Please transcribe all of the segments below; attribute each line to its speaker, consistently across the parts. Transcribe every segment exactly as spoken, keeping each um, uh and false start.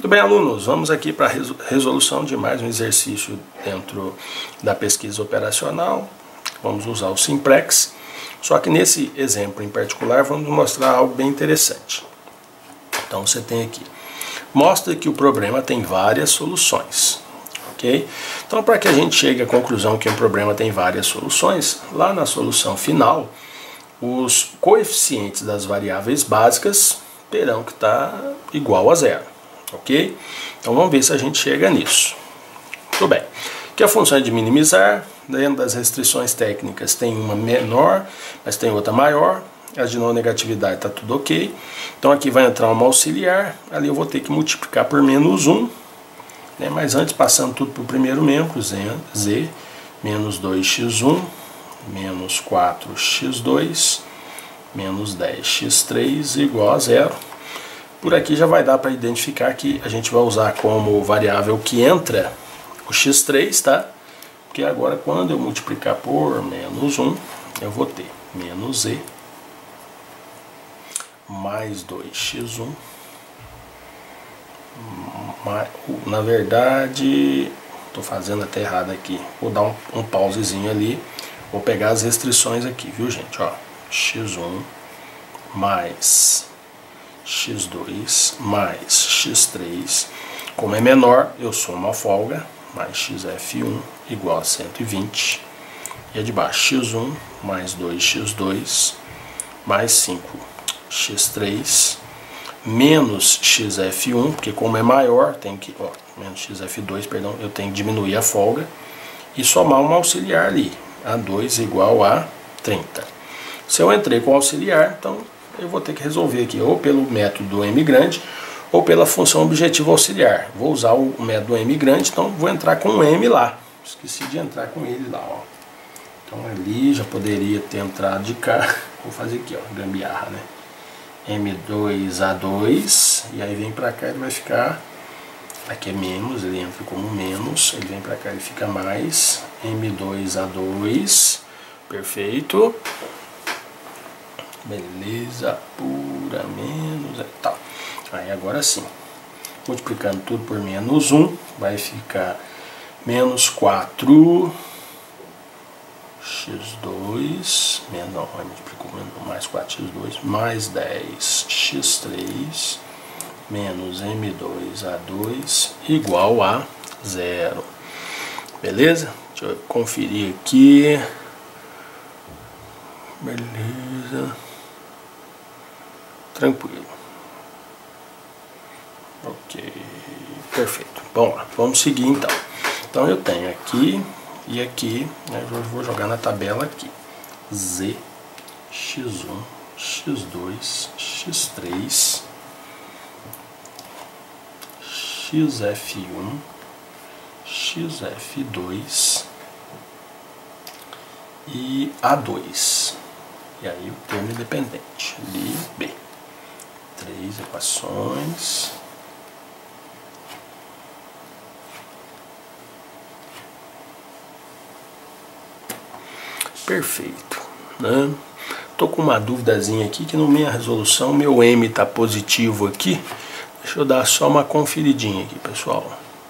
Speaker 1: Muito bem, alunos, vamos aqui para a resolução de mais um exercício dentro da pesquisa operacional. Vamos usar o Simplex, só que nesse exemplo em particular vamos mostrar algo bem interessante. Então você tem aqui, mostra que o problema tem várias soluções, ok? Então para que a gente chegue à conclusão que um problema tem várias soluções, lá na solução final, os coeficientes das variáveis básicas terão que estar igual a zero. Ok? Então vamos ver se a gente chega nisso. Muito bem. Aqui a função é de minimizar. Dentro das restrições técnicas tem uma menor, mas tem outra maior. As de não negatividade está tudo ok. Então aqui vai entrar uma auxiliar. Ali eu vou ter que multiplicar por menos um. Né? Mas antes, passando tudo para o primeiro membro, z, z menos dois x um, menos quatro x dois, menos dez x três igual a zero. Por aqui já vai dar para identificar que a gente vai usar como variável que entra o x três, tá? Porque agora quando eu multiplicar por menos um, eu vou ter menos z mais dois x um. Na verdade, estou fazendo até errado aqui. Vou dar um, um pausezinho ali. Vou pegar as restrições aqui, viu, gente? Ó, x um mais x dois mais x três, como é menor, eu somo a folga, mais x f um igual a cento e vinte, e a de baixo x um mais dois x dois mais cinco x três, menos x f um, porque como é maior, tem que, ó, menos x f dois, perdão, eu tenho que diminuir a folga, e somar uma auxiliar ali, a dois igual a trinta. Se eu entrei com auxiliar, então eu vou ter que resolver aqui ou pelo método do m grande ou pela função objetiva auxiliar. Vou usar o método do m grande, então vou entrar com o m lá. Esqueci de entrar com ele lá, ó. Então ali já poderia ter entrado de cá. Vou fazer aqui, ó, gambiarra, né? m dois a dois, e aí vem pra cá, ele vai ficar, aqui é menos, ele entra como menos, ele vem pra cá, ele fica mais, m dois a dois, perfeito. Beleza, pura, menos e tal. Aí agora sim, multiplicando tudo por menos um, vai ficar menos quatro x dois, menos, não, vai multiplicar mais quatro x dois, mais dez x três, menos m dois a dois, igual a zero. Beleza? Deixa eu conferir aqui. Beleza. Tranquilo. Ok, perfeito. Bom, vamos seguir então. Então eu tenho aqui e aqui, né, eu vou jogar na tabela aqui. Z, x um, x dois, x três, x f um, x f dois e a dois. E aí o termo independente, ali B. Três equações. Perfeito, né? Tô com uma duvidazinha aqui que no minha resolução meu m tá positivo aqui. Deixa eu dar só uma conferidinha aqui, pessoal.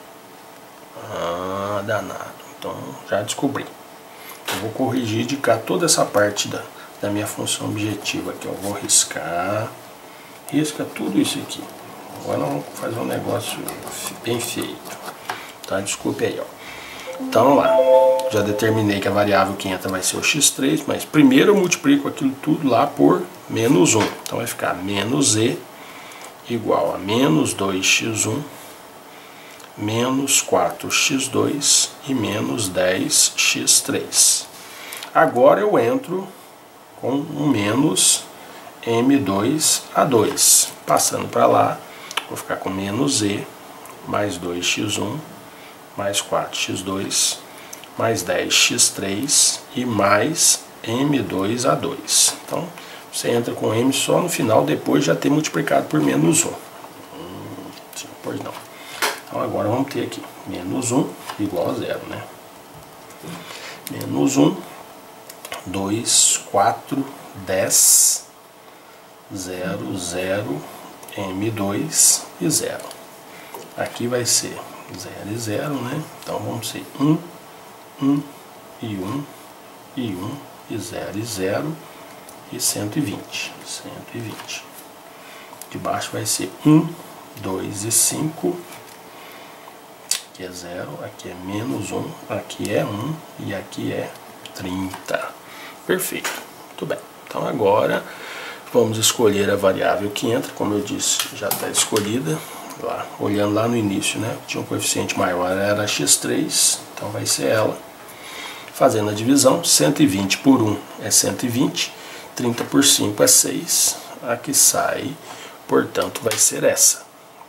Speaker 1: Ah, danado. Então já descobri. Eu vou corrigir de cá toda essa parte da, da minha função objetiva aqui. Eu vou riscar. Risca tudo isso aqui. Agora nós vamos fazer um negócio bem feito. Tá? Desculpe aí, ó. Então lá, já determinei que a variável que entra vai ser o x três, mas primeiro eu multiplico aquilo tudo lá por menos um. Então vai ficar menos z igual a menos dois x um, menos quatro x dois e menos dez x três. Agora eu entro com um menos m dois a dois. Passando para lá, vou ficar com menos z mais dois x um mais quatro x dois mais dez x três e mais m dois a dois. Então você entra com m só no final, depois de já ter multiplicado por menos um. Hum, sim, pois não. Então agora vamos ter aqui menos um igual a zero, né? Menos um, dois, quatro, dez, zero, zero, m dois e zero. Aqui vai ser zero e zero, né? Então vamos ser um, um e um, e um, e zero e zero, e cento e vinte. cento e vinte. De baixo vai ser um, dois e cinco. Aqui é zero, aqui é menos um, aqui é um e aqui é trinta. Perfeito. Muito bem. Então agora vamos escolher a variável que entra. Como eu disse, já está escolhida. Lá, olhando lá no início, né? Tinha um coeficiente maior, era x três, então vai ser ela. Fazendo a divisão, cento e vinte por um é cento e vinte, trinta por cinco é seis, a que sai, portanto, vai ser essa.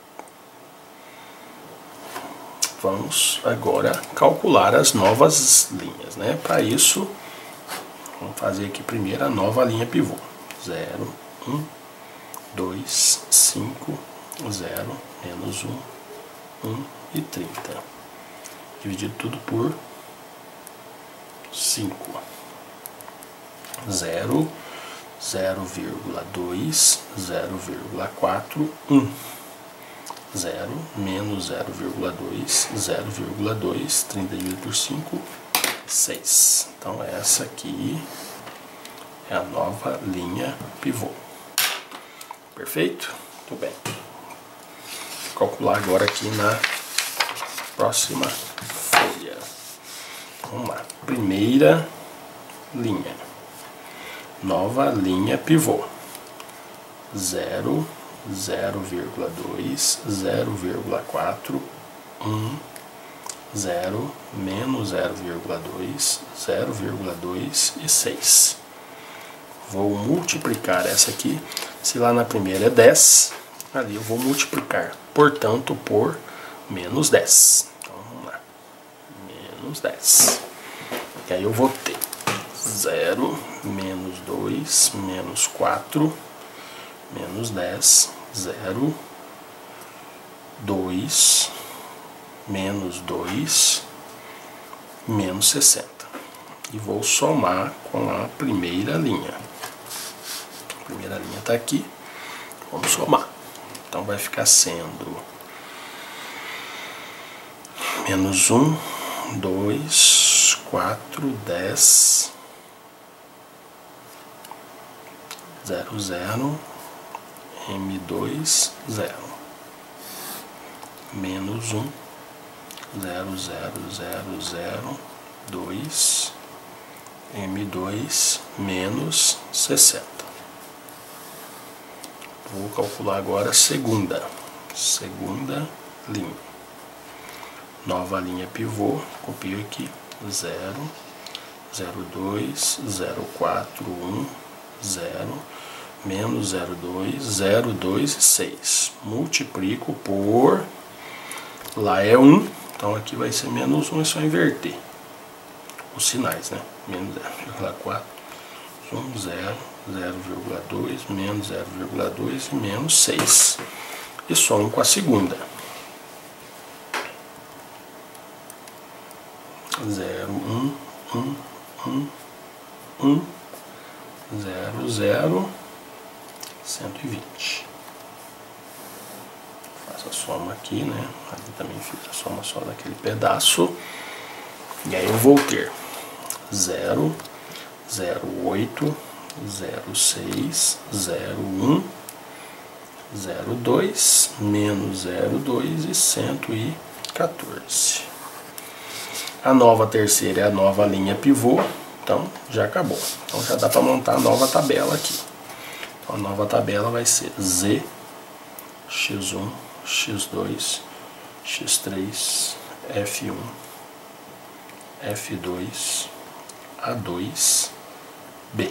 Speaker 1: Vamos agora calcular as novas linhas, né? Para isso, vamos fazer aqui primeiro a nova linha pivô. zero, um, dois, cinco, zero, menos um, um e trinta. Dividido tudo por cinco. zero, zero vírgula dois, zero vírgula quatro, um. zero, menos zero vírgula dois, zero vírgula dois, trinta dividido por cinco, seis. Então essa aqui é a nova linha pivô. Perfeito? Muito bem. Vou calcular agora aqui na próxima folha. Vamos lá. Primeira linha. Nova linha pivô. zero, zero vírgula dois, zero vírgula quatro, um, zero, menos zero vírgula dois, zero vírgula dois e seis. Vou multiplicar essa aqui. Se lá na primeira é dez, ali eu vou multiplicar, portanto, por menos dez. Então vamos lá. Menos dez. E aí eu vou ter zero, menos dois, menos quatro, menos dez, zero, dois, menos dois, menos sessenta. E vou somar com a primeira linha. A primeira linha está aqui. Vamos somar. Então vai ficar sendo menos um, dois, quatro, dez, zero, zero, M dois, zero. Menos um, zero, zero, zero, zero, dois, M dois, menos sessenta. Vou calcular agora a segunda. Segunda linha. Nova linha pivô. Copio aqui. zero, zero, dois, zero, quatro, um, zero, menos zero, dois, zero, dois e seis. Multiplico por... Lá é um, então aqui vai ser menos um, é só inverter os sinais, né? Menos zero vírgula quatro, um, zero, zero vírgula dois, menos zero vírgula dois e menos seis. E somo com a segunda. zero, um, um, um, um, zero, zero, cento e vinte. Faço a soma aqui, né? Ali também fiz a soma só daquele pedaço. E aí eu vou ter zero, zero, oito, zero, seis, zero, um, zero, dois, menos zero, dois e cento e quatorze. A nova terceira é a nova linha pivô, então já acabou. Então já dá para montar a nova tabela aqui. Então a nova tabela vai ser Z, x um, x dois, x três, F um, F dois, A dois, B.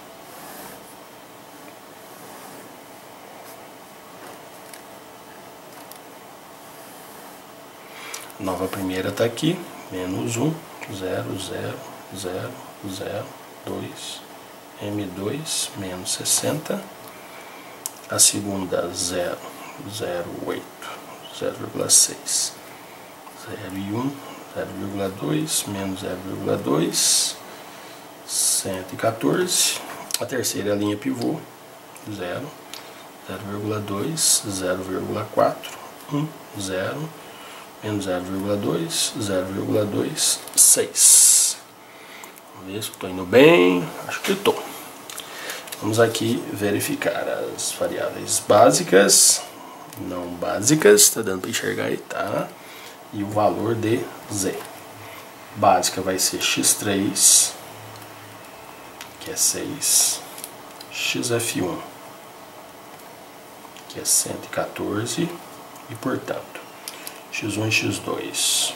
Speaker 1: A nova primeira está aqui, menos um, zero, zero, zero, zero, dois, M dois, menos sessenta. A segunda, zero, zero, oito, zero vírgula seis, zero e um, zero vírgula dois, menos zero vírgula dois, cento e quatorze. A terceira é a linha pivô, zero, zero vírgula dois, zero vírgula quatro, um, zero, menos zero vírgula dois, zero vírgula dois, seis. Vamos ver se estou indo bem. Acho que estou. Vamos aqui verificar as variáveis básicas, não básicas, está dando para enxergar aí, tá? E o valor de z. Básica vai ser x três, que é seis, x f um, que é cento e quatorze, e portanto, x um e x dois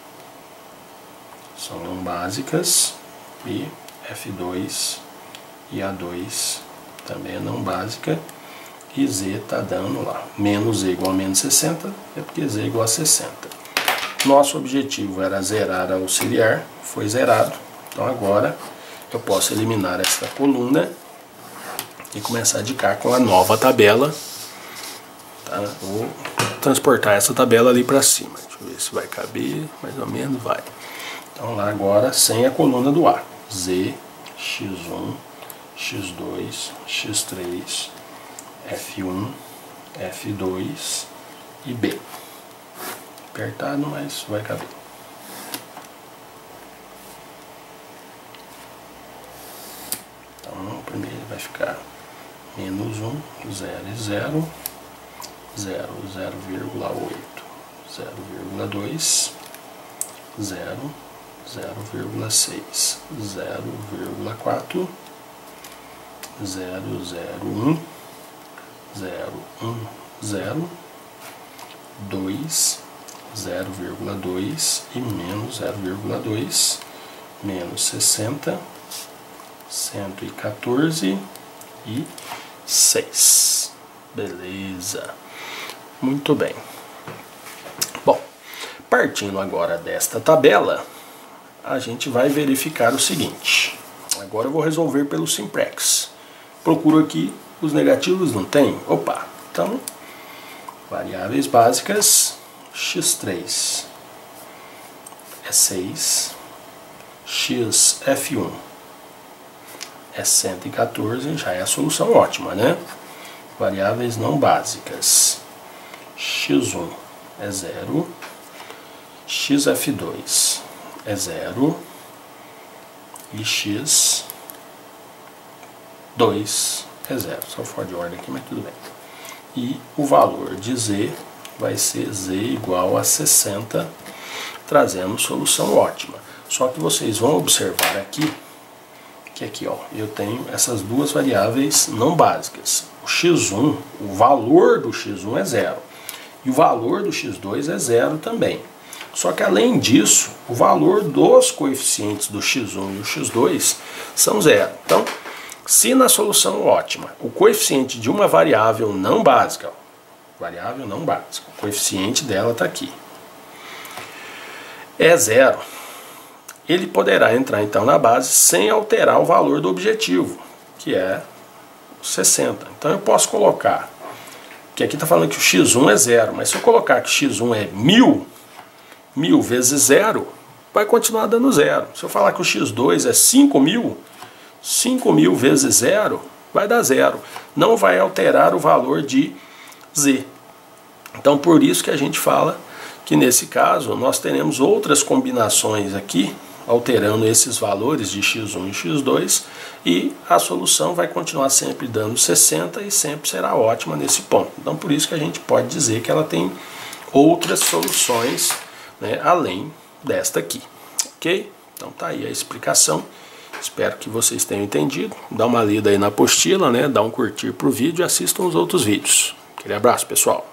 Speaker 1: são não básicas, e f dois e a dois também é não básica, e z está dando lá, menos z igual a menos sessenta, é porque z é igual a sessenta. Nosso objetivo era zerar a auxiliar, foi zerado, então agora eu posso eliminar esta coluna e começar a dicar com a nova tabela, tá? Vou transportar essa tabela ali para cima, deixa eu ver se vai caber, mais ou menos vai. Então lá agora sem a coluna do A, z, x um, x dois, x três, f um, f dois e b. Apertado, mas vai caber. Então o primeiro vai ficar menos um, zero e zero, zero, zero vírgula oito, zero vírgula dois, zero, zero vírgula seis, zero vírgula quatro, zero, zero, um, zero, um, zero, dois, zero vírgula dois e menos zero vírgula dois, menos sessenta, cento e quatorze e seis. Beleza. Muito bem. Bom, partindo agora desta tabela, a gente vai verificar o seguinte. Agora eu vou resolver pelo Simplex. Procuro aqui os negativos, não tem? Opa, então, variáveis básicas, x três é seis, x f um é cento e quatorze, já é a solução ótima, né? Variáveis não básicas, x um é zero, x f dois é zero e x dois é zero, só fora de ordem aqui, mas tudo bem. E o valor de z vai ser z igual a sessenta, trazendo solução ótima. Só que vocês vão observar aqui, que aqui ó, eu tenho essas duas variáveis não básicas. O x um, o valor do x um é zero, e o valor do x dois é zero também. Só que além disso, o valor dos coeficientes do x um e o x dois são zero. Então, se na solução ótima o coeficiente de uma variável não básica, ó, variável não básica, o coeficiente dela está aqui, é zero, ele poderá entrar então na base sem alterar o valor do objetivo, que é sessenta. Então eu posso colocar, que aqui está falando que o x um é zero, mas se eu colocar que x um é mil, mil vezes zero, vai continuar dando zero. Se eu falar que o x dois é cinco mil, cinco mil vezes zero vai dar zero. Não vai alterar o valor de z. Então por isso que a gente fala que nesse caso nós teremos outras combinações aqui, alterando esses valores de x um e x dois, e a solução vai continuar sempre dando sessenta e sempre será ótima nesse ponto. Então por isso que a gente pode dizer que ela tem outras soluções, né, além desta aqui. Ok? Então tá aí a explicação. Espero que vocês tenham entendido. Dá uma lida aí na apostila, né? Dá um curtir pro vídeo e assistam os outros vídeos. Aquele abraço, pessoal.